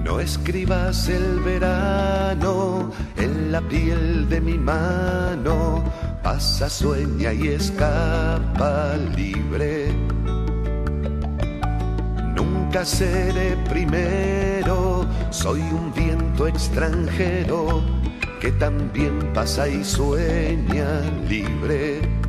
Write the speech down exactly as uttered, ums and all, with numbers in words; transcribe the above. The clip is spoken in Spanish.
No escribas el verano en la piel de mi mano, pasa, sueña y escapa libre. Nunca seré primero, soy un viento extranjero que también pasa y sueña libre.